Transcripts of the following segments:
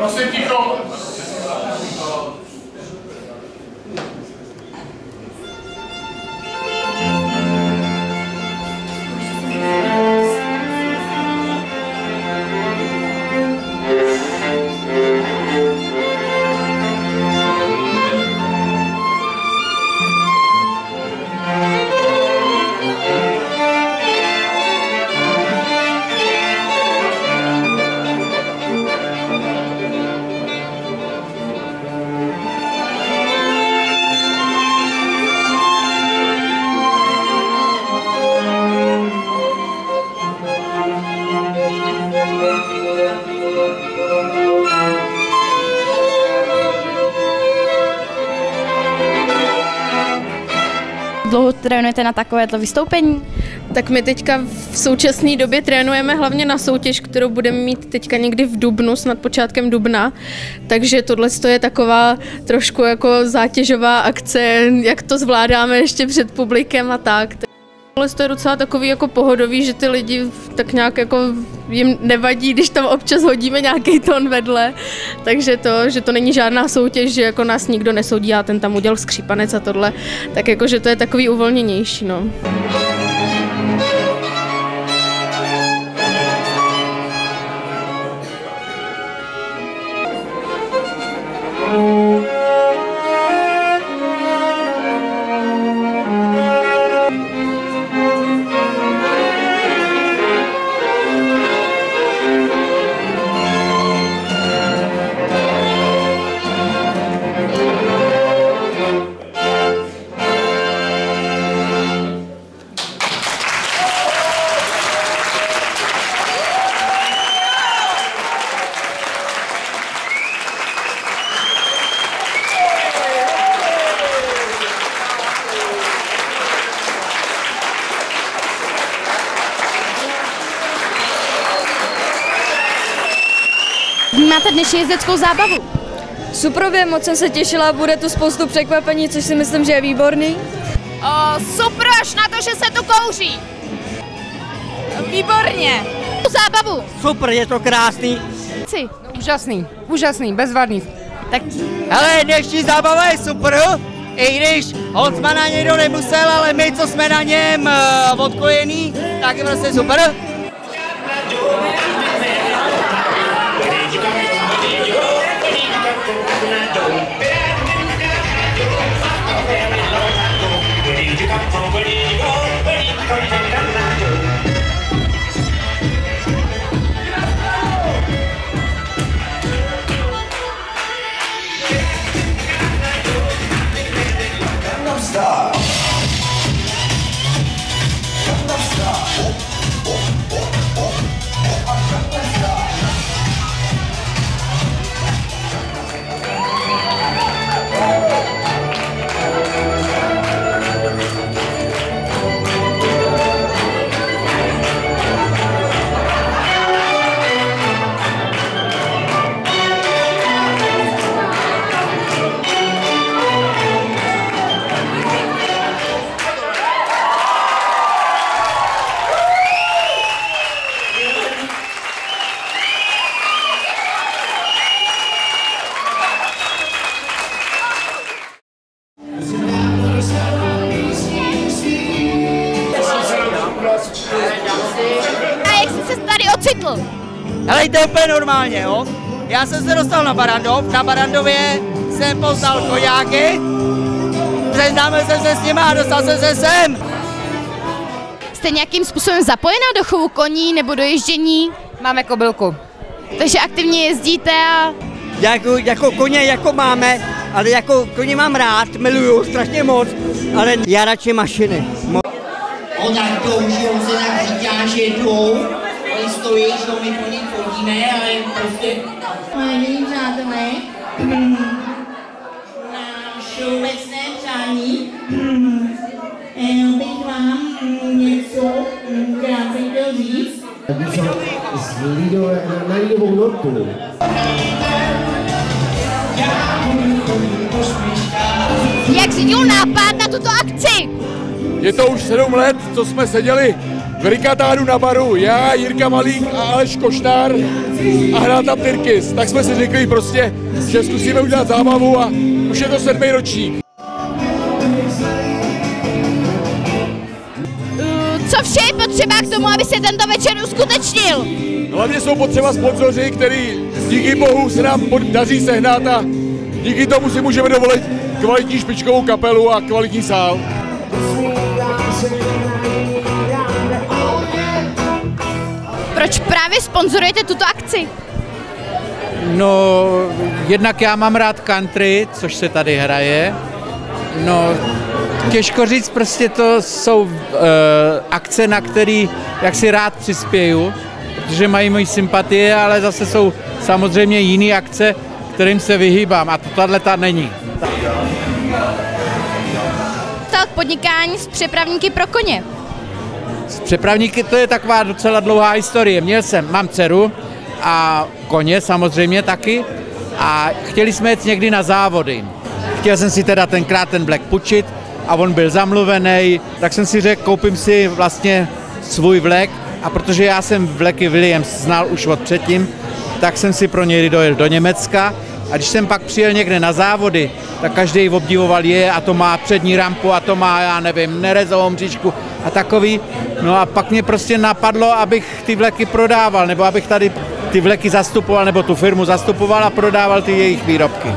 Prosím ticho. Dlouho trénujete na takovéto vystoupení? Tak my teďka v současné době trénujeme hlavně na soutěž, kterou budeme mít teďka někdy v dubnu, snad počátkem dubna. Takže tohle je taková trošku jako zátěžová akce, jak to zvládáme ještě před publikem a tak. Tohle je docela takový jako pohodový, že ty lidi tak nějak jako jim nevadí, když tam občas hodíme nějaký tón vedle. Takže že to není žádná soutěž, že jako nás nikdo nesoudí a ten tam udělal skřípanec a tohle. Tak jako, že to je takový uvolněnější, no. Máte dnešní jezdeckou zábavu? Suprově, moc jsem se těšila, bude tu spoustu překvapení, což si myslím, že je výborný. Super, až na to, že se tu kouří. Výborně. Zábavu. Super, je to krásný. No, úžasný, bezvadný. Tak. Hele, dnešní zábava je super, i když Holcmana někdo nemusel, ale my, co jsme na něm odkojení, tak je prostě super. A jak jsi se tady ocitl? Hele, to je úplně normálně, jo. Já jsem se dostal na Barandov, na Barandově jsem poznal koňáky, seznámil jsem se s nimi a dostal jsem se sem. Jste nějakým způsobem zapojená do chovu koní nebo do ježdění? Máme kobylku. Takže aktivně jezdíte a... Jako koně jako máme, ale jako koně mám rád, miluju strašně moc, ale já radši mašiny. Ona touží, on se tak říká, že jdou, oni stojí, že my po nich chodíme, ale prostě... Milí přátelé, na všeobecné přání bych vám něco krátce chtěl říct. Na Lidovou notu. Jak jsi měl nápad na tuto akci? Je to už 7 let, co jsme seděli Ricatáru na baru, já, Jirka Malík a Aleš Koštár a hrál tam Tyrkis. Tak jsme si řekli prostě, že zkusíme udělat zábavu a už je to 7. ročník. Co vše je potřeba k tomu, aby se tento večer uskutečnil? Hlavně jsou potřeba sponzoři, který díky bohu se nám daří sehnat a díky tomu si můžeme dovolit kvalitní špičkovou kapelu a kvalitní sál. Proč právě sponzorujete tuto akci? No, jednak já mám rád country, což se tady hraje. No, těžko říct, prostě to jsou akce, na které jak si rád přispěju, protože mají moji sympatie, ale zase jsou samozřejmě jiné akce, kterým se vyhýbám a tato není. Tak podnikání s přepravníky pro koně. S přepravníky to je taková docela dlouhá historie. Mám dceru a koně samozřejmě taky a chtěli jsme jet někdy na závody. Chtěl jsem si teda tenkrát ten Black půjčit a on byl zamluvený, tak jsem si řekl, koupím si vlastně svůj vlek a protože já jsem vleky Williams znal už od předtím, tak jsem si pro něj dojel do Německa a když jsem pak přijel někde na závody, tak každý obdivoval je a to má přední rampu a to má, já nevím, nerezovou mřížku a takový. No a pak mě prostě napadlo, abych ty vleky prodával, nebo abych tady ty vleky zastupoval, nebo tu firmu zastupoval a prodával ty jejich výrobky.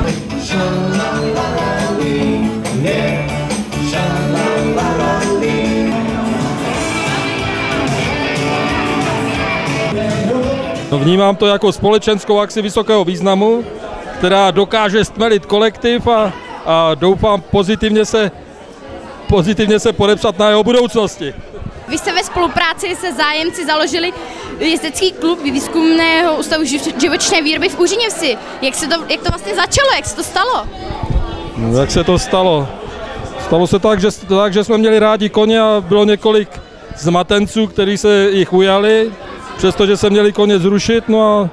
No, vnímám to jako společenskou akci vysokého významu, která dokáže stmelit kolektiv a doufám pozitivně se podepsat na jeho budoucnosti. Vy jste ve spolupráci se zájemci založili jezdecký klub Výzkumného ústavu živočišné výroby v Úřiněvsi. Jak to vlastně začalo, jak se to stalo? No, jak se to stalo? Stalo se tak, že jsme měli rádi koně a bylo několik zmatenců, kteří se jich ujali, přestože se měli koně zrušit, no a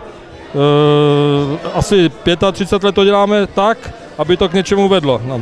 asi 35 let to děláme tak, aby to k něčemu vedlo. No.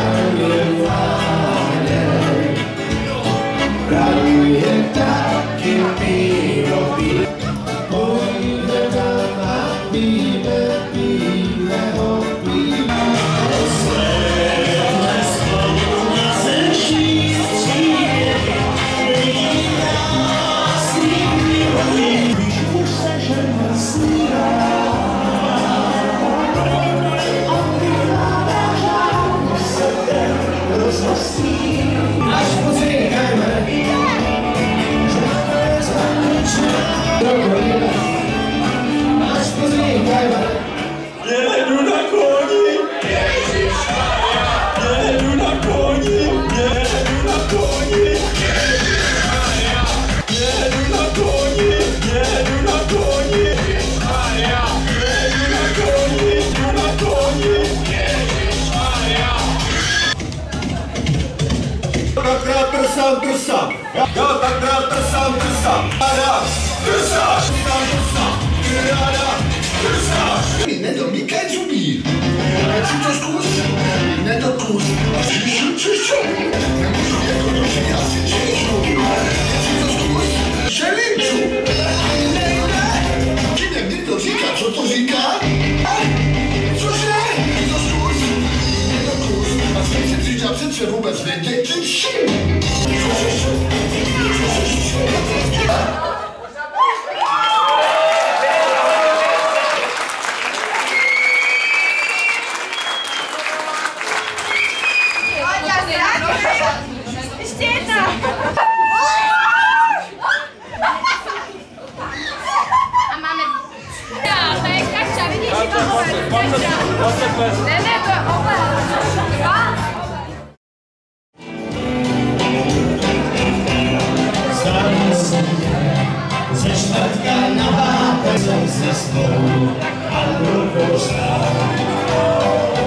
Vůbec nedějte Ještě jedna! A máme... To je kača, vidíš, že to je kača. Ne, to je oblek. Ze čtvrtka na pátek jsem se s tou a